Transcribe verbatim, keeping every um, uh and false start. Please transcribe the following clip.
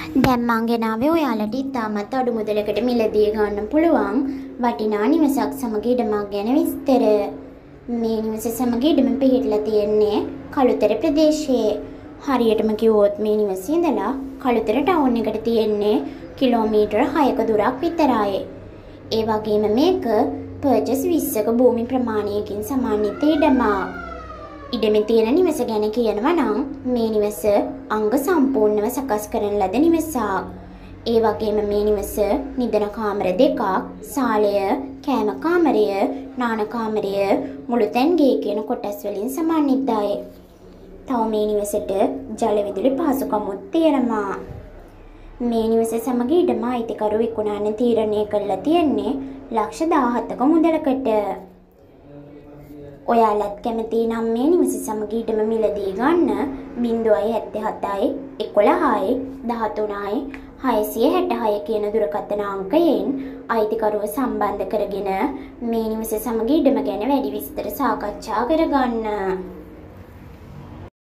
දැන් මං ගෙනාවේ ඔයාලට ඉතාමත් අඩු මුදලකට මිලදී ගන්න පුළුවන් වටිනා නිවසක් සමග ඉඩමක් ගැන විස්තර. මේ නිවස සමග ඉඩම පිහිටලා තියෙන්නේ කළුතර ප්‍රදේශයේ. හරියටම කිව්වොත් මේ නිවසේ ඉඳලා කළුතර ටවුන් එකට තියෙන්නේ කිලෝමීටර හයක දුරක් විතරයි. ඒ වගේම මේක පර්චස් විස්සක භූමි ප්‍රමාණයකින් සමන්විත ඉඩමක්. ඉඩමේ තියෙන නිවස ගැන කියනවා නම් මේ නිවස අංග සම්පූර්ණව සකස් කරන ලද නිවසක්. ඒ වගේම මේ නිවස නිදන කාමර දෙකක්, සාලය, කෑම කාමරය, නාන කාමරය, මුළුතැන් ගේ කියන කොටස් වලින් සමන්විතයි. තව මේ නිවසට ජල විදුලි පහසුකමුත් තියෙනවා. මේ නිවස සමග ඉඩම අයිතිකරු විකුණන්න තීරණය කරලා තියෙන්නේ ලක්ෂ දාහතක මුදලකට. ඔයාලත් කැමති නම් මේ නිවස සමග ඉඩම මිලදී ගන්න ज़ीरो सात सात එකොළහයි දහතුනයි හයසිය හැටහය කියන දුරකථන අංකයෙන් අයිතිකරුව සම්බන්ධ කරගෙන මේ නිවස සමග ඉඩම ගැන වැඩි විස්තර සාකච්ඡා කරගන්න.